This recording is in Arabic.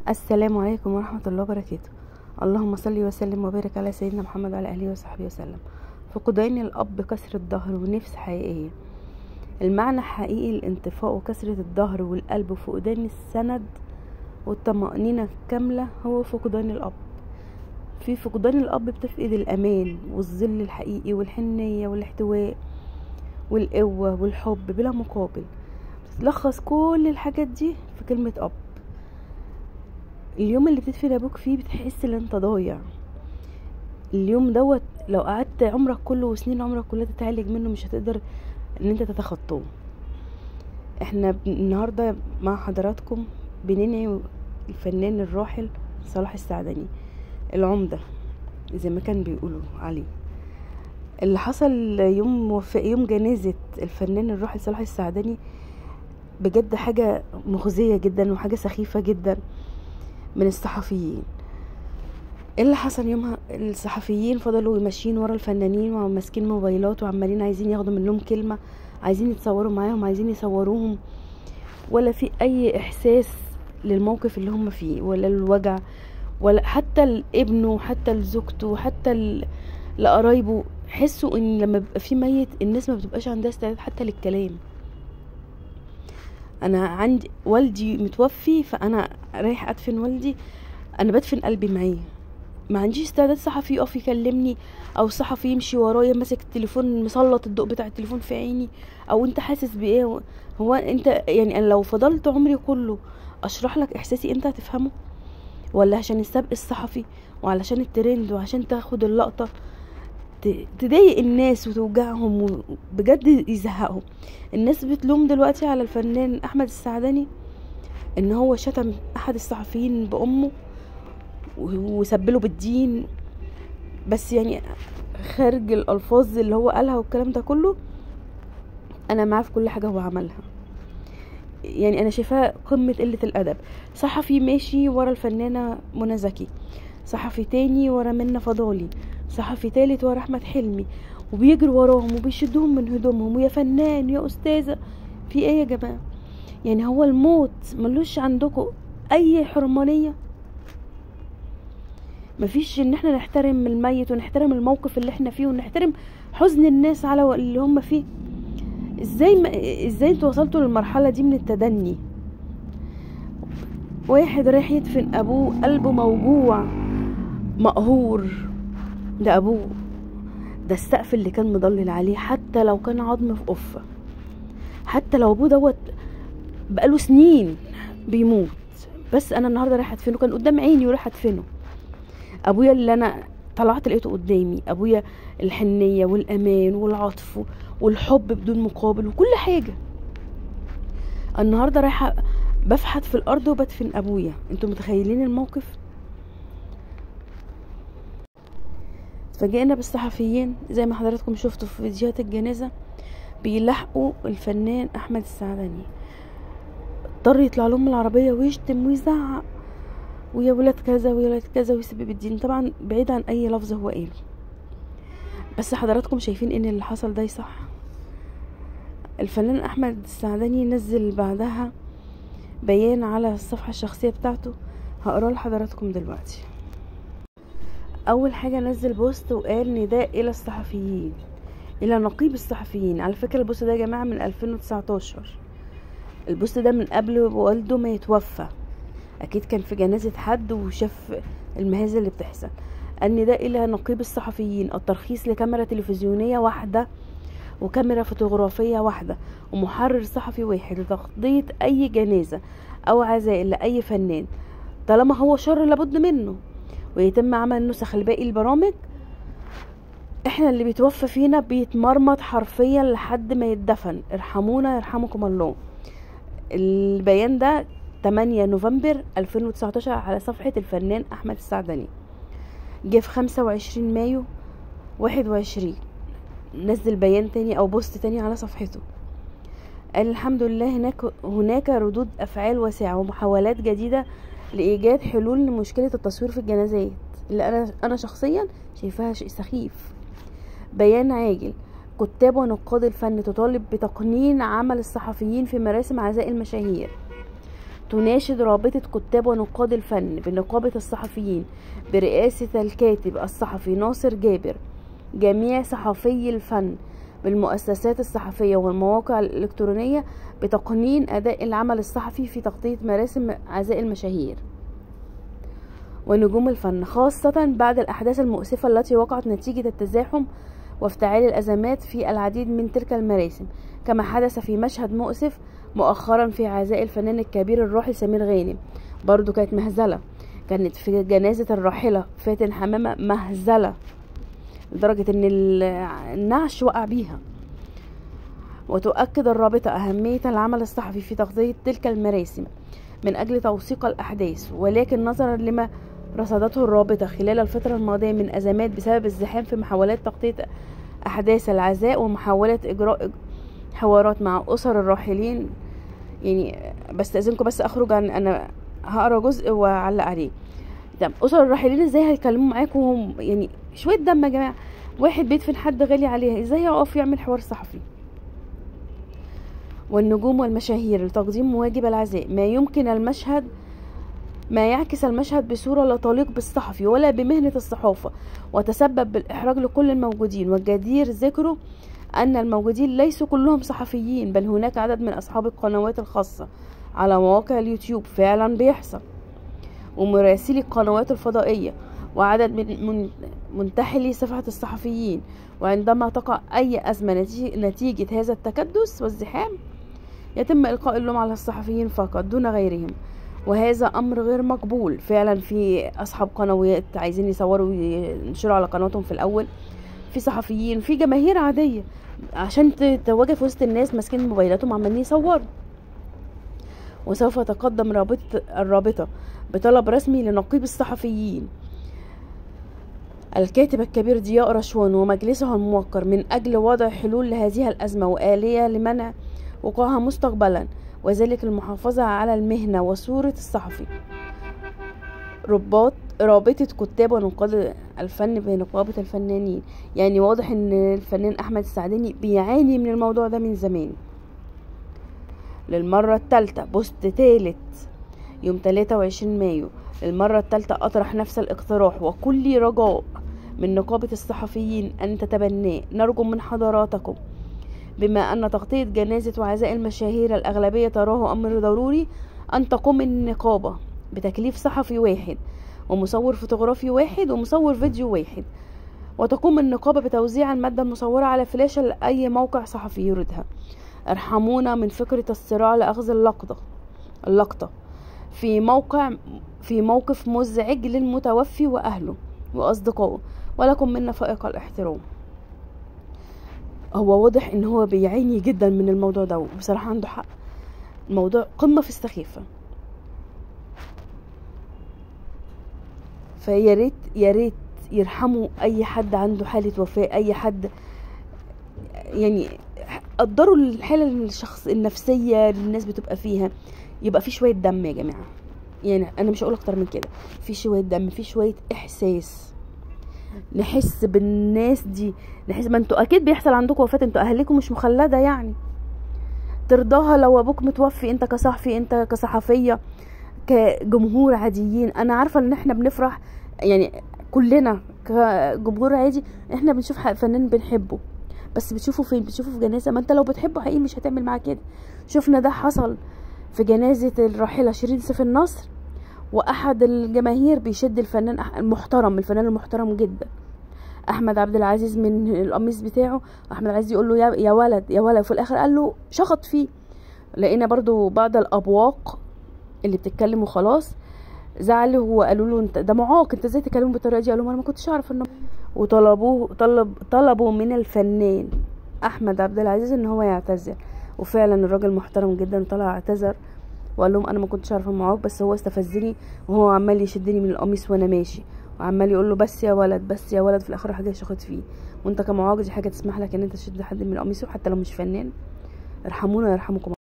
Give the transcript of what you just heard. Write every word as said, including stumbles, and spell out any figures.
السلام عليكم ورحمة الله وبركاته. اللهم صل وسلم وبارك على سيدنا محمد وعلى آله وصحبه وسلم. فقدان الأب كسر الظهر ونفس حقيقية. المعنى حقيقي الانطفاء وكسرة الظهر والقلب وفقدان السند والطمأنينة الكاملة هو فقدان الأب. في فقدان الأب بتفقد الأمان والظل الحقيقي والحنية والاحتواء والقوة والحب بلا مقابل. بتتلخص كل الحاجات دي في كلمة أب. اليوم اللي بتدفن ابوك فيه بتحس ان انت ضايع. اليوم دوت لو قعدت عمرك كله وسنين عمرك كلها تتعالج منه مش هتقدر ان انت تتخطاه. احنا النهارده مع حضراتكم بننعي الفنان الراحل صلاح السعدني العمدة زي ما كان بيقولوا عليه. اللي حصل يوم في يوم جنازة الفنان الراحل صلاح السعدني بجد حاجة مخزية جدا وحاجة سخيفة جدا من الصحفيين. ايه اللي حصل يومها؟ الصحفيين فضلوا ماشيين ورا الفنانين وماسكين موبايلات وعمالين عايزين ياخدوا منهم كلمة، عايزين يتصوروا معاهم، عايزين يصوروهم، ولا في اي احساس للموقف اللي هم فيه ولا الوجع، ولا حتى لابنه حتى لزوجته حتى لقرايبه. حسوا ان لما بيبقى في ميت الناس ما بتبقاش عندها استعداد حتى للكلام. انا عندي والدي متوفي فانا رايح ادفن والدي، انا بدفن قلبي معاه، ما عنديش استعداد صحفي يقف يكلمني او صحفي يمشي ورايا ماسك التليفون مسلط الضوء بتاع التليفون في عيني او انت حاسس بايه. هو انت يعني انا لو فضلت عمري كله اشرح لك احساسي انت هتفهمه؟ ولا عشان السبق الصحفي وعلشان الترند وعشان تاخد اللقطة تضايق الناس وتوجعهم وبجد يزهقهم؟ الناس بتلوم دلوقتي على الفنان احمد السعدني ان هو شتم احد الصحفيين بامه وسبله بالدين، بس يعني خارج الالفاظ اللي هو قالها والكلام ده كله انا معاه في كل حاجه هو عملها. يعني انا شايفاه قمه قله الادب. صحفي ماشي ورا الفنانه منى زكي، صحفي تاني ورا منى فضالي، صحفي تالت ورا احمد حلمي، وبيجروا وراهم وبيشدوهم من هدومهم ويا فنان يا استاذه. في ايه يا جماعه؟ يعني هو الموت ملوش عندكم اي حرمانيه؟ مفيش ان احنا نحترم الميت ونحترم الموقف اللي احنا فيه ونحترم حزن الناس على اللي هم فيه؟ ازاي ما ازاي انتوا وصلتوا للمرحله دي من التدني؟ واحد رايح يدفن ابوه قلبه موجوع مقهور، ده ابوه، ده السقف اللي كان مضلل عليه حتى لو كان عظم في قفه، حتى لو ابوه دوت بقاله سنين بيموت، بس انا النهارده رايحه ادفنه، كان قدام عيني ورايحه ادفنه. ابويا اللي انا طلعت لقيته قدامي، ابويا الحنيه والامان والعطف والحب بدون مقابل وكل حاجه. النهارده رايحه بفحت في الارض وبدفن ابويا. انتوا متخيلين الموقف؟ اتفاجئنا بالصحفيين زي ما حضراتكم شفتوا في فيديوهات الجنازه بيلاحقوا الفنان احمد السعدني، اضطر يطلع لهم العربيه ويشتم ويزعق ويا ولاد كذا ويا ولاد كذا ويسبب الدين، طبعا بعيد عن اي لفظ هو قاله. بس حضراتكم شايفين ان اللي حصل ده صح. الفنان احمد السعدني نزل بعدها بيان على الصفحه الشخصيه بتاعته، هقراه لحضراتكم دلوقتي. اول حاجه نزل بوست وقال نداء الى الصحفيين، الى نقيب الصحفيين. على فكره البوست ده يا جماعه من ألفين وتسعتاشر، البوست ده من قبل والده ما يتوفى، اكيد كان في جنازة حد وشاف المهازل اللي بتحصل. النداء الى نقيب الصحفيين، الترخيص لكاميرا تلفزيونية واحدة وكاميرا فوتوغرافية واحدة ومحرر صحفي واحد لتغطية اي جنازة او عزاء لاي فنان طالما هو شر لابد منه، ويتم عمل نسخ لباقي البرامج. احنا اللي بيتوفى فينا بيتمرمط حرفيا لحد ما يتدفن، ارحمونا يرحمكم الله. البيان ده تمانية نوفمبر ألفين وتسعتاشر على صفحة الفنان احمد السعدني. جه في خمسة وعشرين مايو واحد وعشرين نزل بيان تاني او بوست تاني على صفحته، قال الحمد لله هناك هناك ردود افعال واسعة ومحاولات جديدة لايجاد حلول لمشكلة التصوير في الجنازات اللي انا انا شخصيا شايفاها شيء سخيف. بيان عاجل، كتاب ونقاد الفن تطالب بتقنين عمل الصحفيين في مراسم عزاء المشاهير، تناشد رابطة كتاب ونقاد الفن بنقابة الصحفيين برئاسة الكاتب الصحفي ناصر جابر جميع صحفي الفن بالمؤسسات الصحفية والمواقع الإلكترونية بتقنين أداء العمل الصحفي في تغطية مراسم عزاء المشاهير ونجوم الفن، خاصة بعد الأحداث المؤسفة التي وقعت نتيجة التزاحم وافتعال الأزمات في العديد من تلك المراسم، كما حدث في مشهد مؤسف مؤخرا في عزاء الفنان الكبير الراحل سمير غانم. برضو كانت مهزلة، كانت في جنازة الراحلة فاتن حمامة مهزلة لدرجة ان النعش وقع بيها. وتؤكد الرابطة أهمية العمل الصحفي في تغطية تلك المراسم من أجل توثيق الأحداث، ولكن نظرا لما رصدته الرابطة خلال الفترة الماضية من أزمات بسبب الزحام في محاولات تغطية أحداث العزاء ومحاولة إجراء حوارات مع أسر الراحلين، يعني بستأذنكم بس أخرج عن أنا هقرا جزء وأعلق عليه. طب أسر الراحلين ازاي هيكلموا معاكم وهم يعني شوية دم يا جماعة؟ واحد بيدفن حد غالي عليها، ازاي يقف يعمل حوار صحفي؟ والنجوم والمشاهير لتقديم مواجب العزاء ما يمكن المشهد ما يعكس المشهد بصورة لا تليق بالصحفي ولا بمهنة الصحافة، وتسبب بالإحراج لكل الموجودين. والجدير ذكره أن الموجودين ليسوا كلهم صحفيين، بل هناك عدد من أصحاب القنوات الخاصة على مواقع اليوتيوب فعلا بيحصل، ومراسلي القنوات الفضائية، وعدد من منتحلي صفحة الصحفيين. وعندما تقع أي أزمة نتيجة هذا التكدس والزحام يتم إلقاء اللوم على الصحفيين فقط دون غيرهم، وهذا أمر غير مقبول. فعلا في أصحاب قنوات عايزين يصوروا وينشروا على قناتهم في الأول، في صحفيين، في جماهير عادية عشان تتواجد في وسط الناس ماسكين موبايلاتهم عمالين يصوروا. وسوف تقدم رابطة الرابطة بطلب رسمي لنقيب الصحفيين الكاتب الكبير ضياء رشوان ومجلسه الموقر من أجل وضع حلول لهذه الأزمة وآلية لمنع وقوعها مستقبلا، وذلك المحافظة على المهنة وصورة الصحفي. رباط رابطة كتاب ونقاد الفن بنقابة الفنانين، يعني واضح ان الفنان أحمد السعداني بيعاني من الموضوع ده من زمان. للمرة الثالثة بوست ثالث يوم ثلاثة وعشرين مايو، للمرة الثالثة أطرح نفس الاقتراح وكل رجاء من نقابة الصحفيين أن تتبناه. نرجو من حضراتكم بما أن تغطية جنازة وعزاء المشاهير الأغلبية تراه أمر ضروري أن تقوم النقابة بتكليف صحفي واحد ومصور فوتوغرافي واحد ومصور فيديو واحد، وتقوم النقابة بتوزيع المادة المصورة على فلاشة لأي موقع صحفي يريدها. ارحمونا من فكرة الصراع لأخذ اللقطة اللقطة في موقع في موقف مزعج للمتوفي وأهله وأصدقائه، ولكم منا فائق الاحترام. هو واضح ان هو بيعاني جدا من الموضوع ده، وبصراحة عنده حق، الموضوع قمة في السخيفة. فيا ريت يا ريت يرحموا اي حد عنده حالة وفاة، اي حد يعني قدروا الحالة الشخص النفسية اللي الناس بتبقى فيها، يبقى في شوية دم يا جماعة. يعني انا مش هقول اكتر من كده، في شوية دم، في شوية احساس، نحس بالناس دي، نحس. ما انتوا اكيد بيحصل عندكم وفاة، انتوا اهاليكم مش مخلدة يعني ترضاها لو ابوك متوفي، انت كصحفي، انت كصحفية، كجمهور عاديين. انا عارفة ان احنا بنفرح يعني كلنا كجمهور عادي، احنا بنشوف فنان بنحبه، بس بتشوفه فين؟ بتشوفه في جنازة. ما انت لو بتحبه حقيقي مش هتعمل معاه كده. شفنا ده حصل في جنازة الراحلة شيرين سيف النصر، واحد الجماهير بيشد الفنان المحترم، الفنان المحترم جدا احمد عبد العزيز من القميص بتاعه. احمد العزيز يقول له يا ولد يا ولد، وفي الاخر قال له شخط فيه. لقينا برضو بعض الابواق اللي بتتكلم وخلاص زعلوا وقالوا له انت ده معاق، انت ازاي تكلمه بالطريقه دي؟ قالوا له انا ما كنتش اعرف انه، وطلبوه طلب طلبوا من الفنان احمد عبد العزيز ان هو يعتذر. وفعلا الراجل محترم جدا طلع اعتذر وقال لهم انا ما كنتش عارفه معاق، بس هو استفزني وهو عمال يشدني من القميص وانا ماشي، وعمال يقول له بس يا ولد بس يا ولد، في الاخر راح جاي شاخط فيه. وانت كمعاق دي حاجه تسمح لك ان انت تشد حد من قميصه حتى لو مش فنان؟ ارحمونا يرحمكم.